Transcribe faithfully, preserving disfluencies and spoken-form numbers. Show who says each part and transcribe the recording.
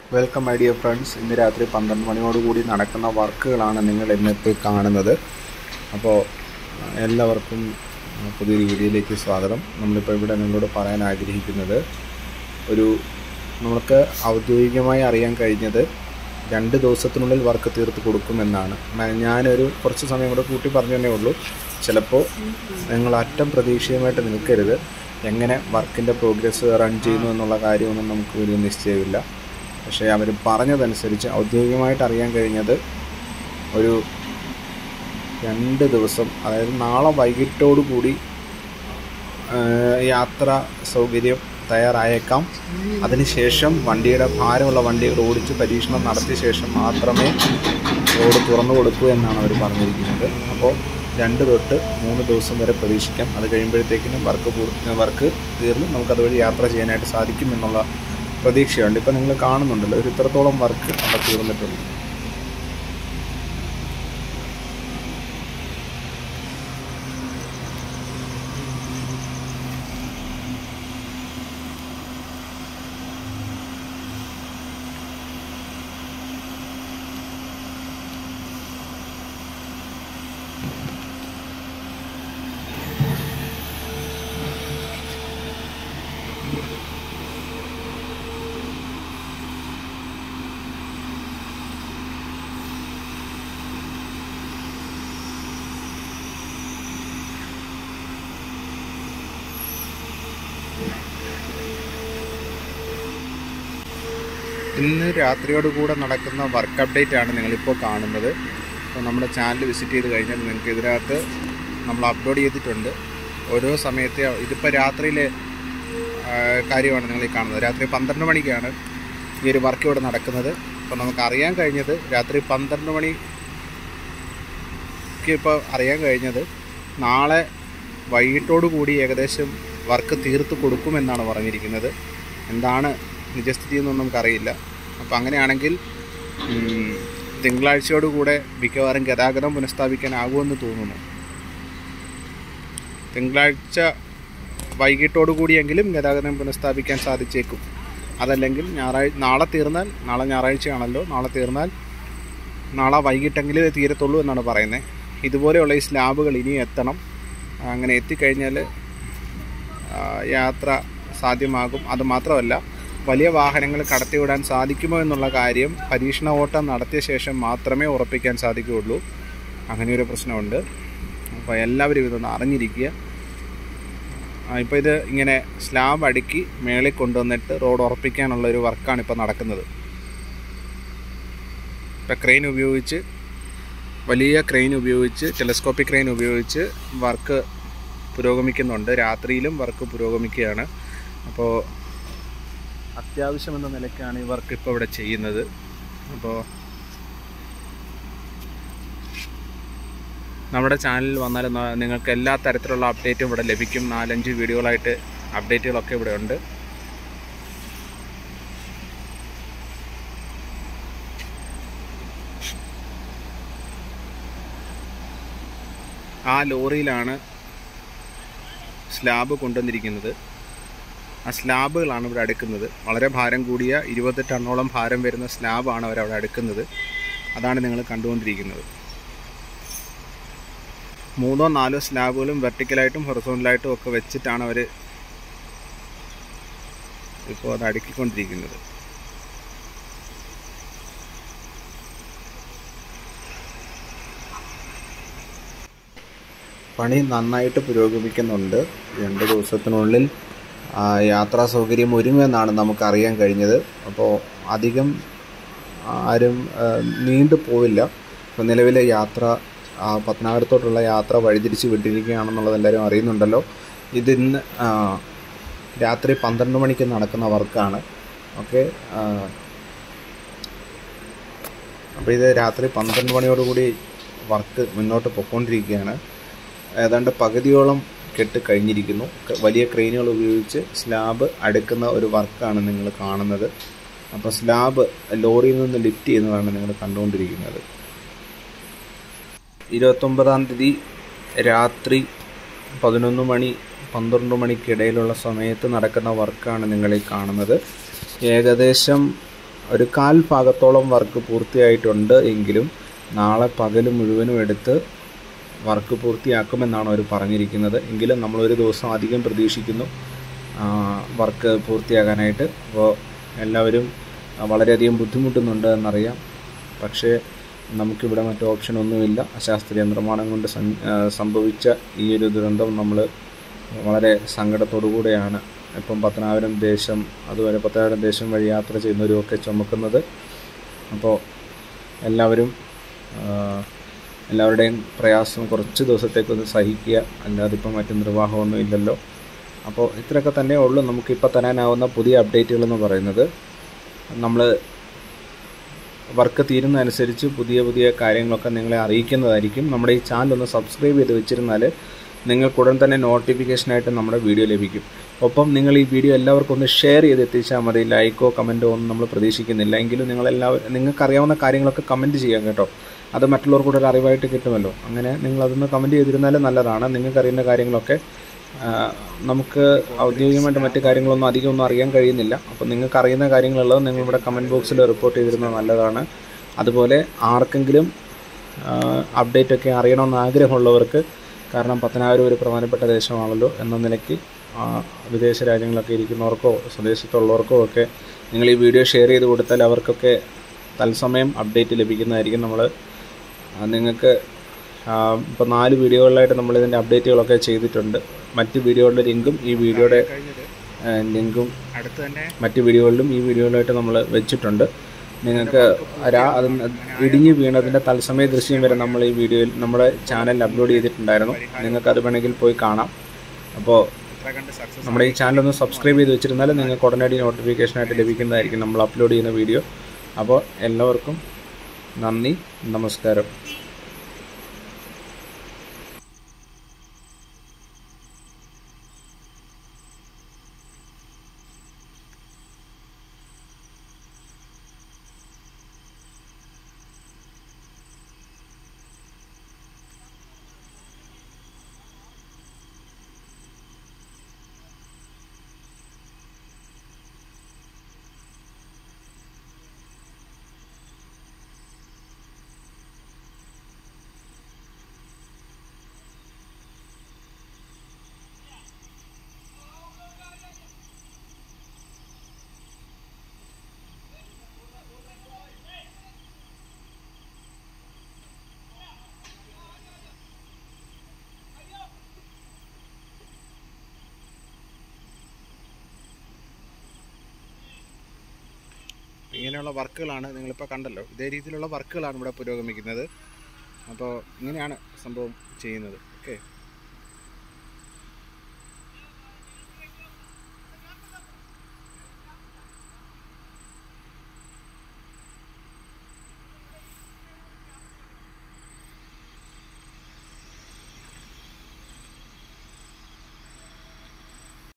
Speaker 1: Welcome my dear friends. ഇന്ന് രാത്രി പന്ത്രണ്ട് മണിയോടുകൂടി നടക്കുന്ന വർക്കുകളാണ് നിങ്ങൾ ഇന്നത്തെ കാണുന്നത്. അപ്പോൾ എല്ലാവർക്കും പുതിയൊരു വീഡിയോയിലേക്ക് സ്വാഗതം. നമ്മളിപ്പോൾ ഇവിടെ നിങ്ങളോട് പറയാൻ ആഗ്രഹിക്കുന്നത്, ഒരു നമുക്ക് ഔദ്യോഗികമായി അറിയാൻ കഴിഞ്ഞത് രണ്ട് ദിവസത്തിനുള്ളിൽ വർക്ക് തീർത്ത് കൊടുക്കുമെന്നാണ്. ഞാനൊരു കുറച്ച് സമയം കൂടെ കൂട്ടി പറഞ്ഞു തന്നേ ഉള്ളൂ. ചിലപ്പോൾ നിങ്ങൾ അറ്റം പ്രതീക്ഷയുമായിട്ട് നിൽക്കരുത്. എങ്ങനെ വർക്കിൻ്റെ പ്രോഗ്രസ് റൺ ചെയ്യുന്നു എന്നുള്ള കാര്യമൊന്നും നമുക്ക് വലിയ നിശ്ചയമില്ല. പക്ഷേ അവർ പറഞ്ഞതനുസരിച്ച് ഔദ്യോഗികമായിട്ട് അറിയാൻ കഴിഞ്ഞത് ഒരു രണ്ട് ദിവസം, അതായത് നാളെ വൈകിട്ടോടുകൂടി യാത്ര സൗകര്യം തയ്യാറായേക്കാം. അതിനുശേഷം വണ്ടിയുടെ ഭാരമുള്ള വണ്ടികൾ ഓടിച്ച് പരീക്ഷണം നടത്തിയ ശേഷം മാത്രമേ റോഡ് തുറന്നു കൊടുക്കൂ എന്നാണ് അവർ പറഞ്ഞിരിക്കുന്നത്. അപ്പോൾ രണ്ട് തൊട്ട് മൂന്ന് ദിവസം വരെ പ്രതീക്ഷിക്കാം. അത് കഴിയുമ്പോഴത്തേക്കിനും വർക്ക് വർക്ക് തീർന്ന് നമുക്കതുവഴി യാത്ര ചെയ്യാനായിട്ട് സാധിക്കുമെന്നുള്ള പ്രതീക്ഷയുണ്ട്. ഇപ്പോൾ നിങ്ങൾ കാണുന്നുണ്ടല്ലോ, ഒരു ഇത്രത്തോളം വർക്ക് അവിടെ തീർന്നിട്ടുണ്ട്. ഇന്ന് രാത്രിയോടുകൂടെ നടക്കുന്ന വർക്ക് അപ്ഡേറ്റ് ആണ് നിങ്ങളിപ്പോൾ കാണുന്നത്. അപ്പോൾ നമ്മുടെ ചാനൽ വിസിറ്റ് ചെയ്ത് കഴിഞ്ഞാൽ നിങ്ങൾക്ക് ഇതിനകത്ത് നമ്മൾ അപ്ലോഡ് ചെയ്തിട്ടുണ്ട്. ഓരോ സമയത്തെ ഇതിപ്പോൾ രാത്രിയിലെ കാര്യമാണ് നിങ്ങൾ ഈ കാണുന്നത്. രാത്രി പന്ത്രണ്ട് മണിക്കാണ് ഈ ഒരു വർക്ക് ഇവിടെ നടക്കുന്നത്. അപ്പോൾ നമുക്കറിയാൻ കഴിഞ്ഞത് രാത്രി പന്ത്രണ്ട് മണിക്ക് ഇപ്പോൾ അറിയാൻ കഴിഞ്ഞത് നാളെ വൈകിട്ടോടു കൂടി ഏകദേശം വർക്ക് തീർത്ത് കൊടുക്കുമെന്നാണ് പറഞ്ഞിരിക്കുന്നത്. എന്താണ് നിജസ്ഥിതി എന്നൊന്നും നമുക്കറിയില്ല. അപ്പോൾ അങ്ങനെയാണെങ്കിൽ തിങ്കളാഴ്ചയോടുകൂടെ മിക്കവാറും ഗതാഗതം പുനഃസ്ഥാപിക്കാനാകുമെന്ന് തോന്നുന്നു. തിങ്കളാഴ്ച വൈകിട്ടോടുകൂടിയെങ്കിലും ഗതാഗതം പുനഃസ്ഥാപിക്കാൻ സാധിച്ചേക്കും. അതല്ലെങ്കിൽ ഞായറാഴ്ച നാളെ തീർന്നാൽ, നാളെ ഞായറാഴ്ചയാണല്ലോ, നാളെ തീർന്നാൽ നാളെ വൈകിട്ടെങ്കിലും തീരത്തുള്ളൂ എന്നാണ് പറയുന്നത്. ഇതുപോലെയുള്ള ഈ സ്ലാബുകൾ ഇനിയും എത്തണം. അങ്ങനെ എത്തിക്കഴിഞ്ഞാൽ യാത്ര സാധ്യമാകും. അതുമാത്രമല്ല, വലിയ വാഹനങ്ങൾ കടത്തിവിടാൻ സാധിക്കുമോ എന്നുള്ള കാര്യം പരീക്ഷണ ഓട്ടം നടത്തിയ ശേഷം മാത്രമേ ഉറപ്പിക്കാൻ സാധിക്കുകയുള്ളൂ. അങ്ങനെയൊരു പ്രശ്നമുണ്ട്. അപ്പോൾ എല്ലാവരും ഇതൊന്ന് അറിഞ്ഞിരിക്കുക. ഇപ്പോൾ ഇത് ഇങ്ങനെ സ്ലാബ് അടുക്കി മേളിൽ കൊണ്ടുവന്നിട്ട് റോഡ് ഉറപ്പിക്കാനുള്ള ഒരു വർക്കാണ് ഇപ്പോൾ നടക്കുന്നത്. ഇപ്പോൾ ക്രെയിൻ ഉപയോഗിച്ച്, വലിയ ക്രെയിൻ ഉപയോഗിച്ച്, ടെലസ്കോപ്പിക് ക്രെയിൻ ഉപയോഗിച്ച് വർക്ക് പുരോഗമിക്കുന്നുണ്ട്. രാത്രിയിലും വർക്ക് പുരോഗമിക്കുകയാണ്. അപ്പോൾ അത്യാവശ്യമെന്ന നിലയ്ക്കാണ് ഈ വർക്ക് ഇപ്പോൾ ഇവിടെ ചെയ്യുന്നത്. അപ്പോൾ നമ്മുടെ ചാനലിൽ വന്നാൽ നിങ്ങൾക്ക് എല്ലാ തരത്തിലുള്ള അപ്ഡേറ്റും ഇവിടെ ലഭിക്കും. നാലഞ്ച് വീഡിയോകളായിട്ട് അപ്ഡേറ്റുകളൊക്കെ ഇവിടെ ഉണ്ട്. ആ ലോറിയിലാണ് സ്ലാബ് കൊണ്ടുവന്നിരിക്കുന്നത്. ആ സ്ലാബുകളാണ് ഇവിടെ അടുക്കുന്നത്. വളരെ ഭാരം കൂടിയ ഇരുപത് ടണ്ണോളം ഭാരം വരുന്ന സ്ലാബാണ് അവരവിടെ അടുക്കുന്നത്. അതാണ് നിങ്ങൾ കണ്ടുകൊണ്ടിരിക്കുന്നത്. മൂന്നോ നാലോ സ്ലാബുകളും വെർട്ടിക്കലായിട്ടും ഹൊറിസോണ്ടലായിട്ടും ഒക്കെ വെച്ചിട്ടാണ് അവർ ഇപ്പോൾ അത് അടുക്കിക്കൊണ്ടിരിക്കുന്നത്. പണി നന്നായിട്ട് പുരോഗമിക്കുന്നുണ്ട്. രണ്ട് ദിവസത്തിനുള്ളിൽ യാത്രാ സൗകര്യം ഒരുങ്ങുമെന്നാണ് നമുക്കറിയാൻ കഴിഞ്ഞത്. അപ്പോൾ അധികം ആരും നീണ്ടു പോവില്ല. ഇപ്പോൾ നിലവിലെ യാത്ര പത്തനാപുരത്തോട്ടുള്ള യാത്ര വഴിതിരിച്ച് വിട്ടിരിക്കുകയാണെന്നുള്ളത് എല്ലാവരും അറിയുന്നുണ്ടല്ലോ. ഇതിന്ന് രാത്രി പന്ത്രണ്ട് മണിക്ക് നടക്കുന്ന വർക്കാണ്. ഓക്കെ, അപ്പോൾ ഇത് രാത്രി പന്ത്രണ്ട് മണിയോടുകൂടി വർക്ക് മുന്നോട്ട് പൊയ്ക്കൊണ്ടിരിക്കുകയാണ്. ഏതാണ്ട് പകുതിയോളം കെട്ട് കഴിഞ്ഞിരിക്കുന്നു. വലിയ ക്രെയിനുകൾ ഉപയോഗിച്ച് സ്ലാബ് അടുക്കുന്ന ഒരു വർക്കാണ് നിങ്ങൾ കാണുന്നത്. അപ്പോൾ സ്ലാബ് ലോറിയിൽ നിന്ന് ലിഫ്റ്റ് ചെയ്യുന്നതാണ് നിങ്ങൾ കണ്ടുകൊണ്ടിരിക്കുന്നത്. ഇരുപത്തൊമ്പതാം തീയതി രാത്രി പതിനൊന്ന് മണി പന്ത്രണ്ട് മണിക്കിടയിലുള്ള സമയത്ത് നടക്കുന്ന വർക്കാണ് നിങ്ങൾ ഈ കാണുന്നത്. ഏകദേശം ഒരു കാൽ ഭാഗത്തോളം വർക്ക് പൂർത്തിയായിട്ടുണ്ട് എങ്കിലും നാളെ പകൽ മുഴുവനും എടുത്ത് വർക്ക് പൂർത്തിയാക്കുമെന്നാണ് അവർ പറഞ്ഞിരിക്കുന്നത്. എങ്കിലും നമ്മളൊരു ദിവസം അധികം പ്രതീക്ഷിക്കുന്നു വർക്ക് പൂർത്തിയാകാനായിട്ട്. അപ്പോൾ എല്ലാവരും വളരെയധികം ബുദ്ധിമുട്ടുന്നുണ്ട് എന്നറിയാം. പക്ഷേ നമുക്കിവിടെ മറ്റു ഓപ്ഷനൊന്നുമില്ല. അശാസ്ത്രീയ നിർമ്മാണം കൊണ്ട് സംഭവിച്ച ഈ ഒരു ദുരന്തം നമ്മൾ വളരെ സങ്കടത്തോടു കൂടെയാണ് ഇപ്പം പത്തനാപുരം ദേശം അതുപോലെ പത്തനാപുരം ദേശം വഴി യാത്ര ചെയ്യുന്നവരുമൊക്കെ ചുമക്കുന്നത്. അപ്പോൾ എല്ലാവരും എല്ലാവരുടെയും പ്രയാസം കുറച്ച് ദിവസത്തേക്കൊന്ന് സഹിക്കുക, അല്ലാതെ ഇപ്പം മറ്റു നിർവാഹമൊന്നും ഇല്ലല്ലോ. അപ്പോൾ ഇത്രയൊക്കെ തന്നെ ഉള്ളൂ നമുക്കിപ്പോൾ തരാനാവുന്ന പുതിയ അപ്ഡേറ്റുകളെന്ന് പറയുന്നത്. നമ്മൾ വർക്ക് തീരുന്നതനുസരിച്ച് പുതിയ പുതിയ കാര്യങ്ങളൊക്കെ നിങ്ങളെ അറിയിക്കുന്നതായിരിക്കും. നമ്മുടെ ഈ ചാനൽ ഒന്ന് സബ്സ്ക്രൈബ് ചെയ്ത് വെച്ചിരുന്നാൽ നിങ്ങൾക്കുടൻ തന്നെ നോട്ടിഫിക്കേഷനായിട്ട് നമ്മുടെ വീഡിയോ ലഭിക്കും. ഒപ്പം നിങ്ങൾ ഈ വീഡിയോ എല്ലാവർക്കും ഒന്ന് ഷെയർ ചെയ്ത് എത്തിച്ചാൽ മതി. ലൈക്കോ കമൻറ്റോ ഒന്നും നമ്മൾ പ്രതീക്ഷിക്കുന്നില്ല. എങ്കിലും നിങ്ങളെല്ലാവരും നിങ്ങൾക്കറിയാവുന്ന കാര്യങ്ങളൊക്കെ കമൻറ്റ് ചെയ്യാം കേട്ടോ. അത് മറ്റുള്ളവർക്ക് കൂടെ ഒരു അറിവായിട്ട് കിട്ടുമല്ലോ. അങ്ങനെ നിങ്ങളതൊന്ന് കമൻറ്റ് ചെയ്തിരുന്നാൽ നല്ലതാണ്. നിങ്ങൾക്കറിയുന്ന കാര്യങ്ങളൊക്കെ നമുക്ക് ഔദ്യോഗികമായിട്ട് മറ്റു കാര്യങ്ങളൊന്നും അധികം ഒന്നും അറിയാൻ കഴിയുന്നില്ല. അപ്പോൾ നിങ്ങൾക്ക് അറിയുന്ന കാര്യങ്ങളുള്ളത് നിങ്ങളിവിടെ കമൻറ്റ് ബോക്സിൽ റിപ്പോർട്ട് ചെയ്തിരുന്നത് നല്ലതാണ്. അതുപോലെ ആർക്കെങ്കിലും അപ്ഡേറ്റൊക്കെ അറിയണമെന്ന് ആഗ്രഹമുള്ളവർക്ക്, കാരണം പത്തനാപുരം ഒരു പ്രധാനപ്പെട്ട ദേശമാണല്ലോ എന്ന നിലയ്ക്ക് വിദേശ രാജ്യങ്ങളൊക്കെ ഇരിക്കുന്നവർക്കോ സ്വദേശത്തുള്ളവർക്കോ ഒക്കെ നിങ്ങൾ ഈ വീഡിയോ ഷെയർ ചെയ്ത് കൊടുത്താൽ അവർക്കൊക്കെ തത്സമയം അപ്ഡേറ്റ് ലഭിക്കുന്നതായിരിക്കും. നമ്മൾ നിങ്ങൾക്ക് ഇപ്പോൾ നാല് വീഡിയോകളിലായിട്ട് നമ്മളിതിൻ്റെ അപ്ഡേറ്റുകളൊക്കെ ചെയ്തിട്ടുണ്ട്. മറ്റ് വീഡിയോകളുടെ ലിങ്കും ഈ വീഡിയോയുടെ ലിങ്കും മറ്റ് വീഡിയോകളിലും ഈ വീഡിയോയിലായിട്ട് നമ്മൾ വെച്ചിട്ടുണ്ട്. നിങ്ങൾക്ക് രാ അത് ഇടിഞ്ഞ് വീണതിൻ്റെ തത്സമയ ദൃശ്യം വരെ നമ്മൾ ഈ വീഡിയോയിൽ നമ്മുടെ ചാനലിൽ അപ്ലോഡ് ചെയ്തിട്ടുണ്ടായിരുന്നു. നിങ്ങൾക്കത് വേണമെങ്കിൽ പോയി കാണാം. അപ്പോൾ നമ്മുടെ ഈ ചാനലൊന്ന് സബ്സ്ക്രൈബ് ചെയ്ത് വെച്ചിരുന്നാൽ നിങ്ങൾക്ക് ഉടനടി നോട്ടിഫിക്കേഷനായിട്ട് ലഭിക്കുന്നതായിരിക്കും നമ്മൾ അപ്ലോഡ് ചെയ്യുന്ന വീഡിയോ. അപ്പോൾ എല്ലാവർക്കും നന്ദി, നമസ്കാരം. ഇങ്ങനെയുള്ള വർക്കുകളാണ് നിങ്ങളിപ്പോൾ കണ്ടല്ലോ. ഇതേ രീതിയിലുള്ള വർക്കുകളാണ് ഇവിടെ പുരോഗമിക്കുന്നത്. അപ്പോൾ ഇങ്ങനെയാണ് സംഭവം ചെയ്യുന്നത്. ഓക്കെ.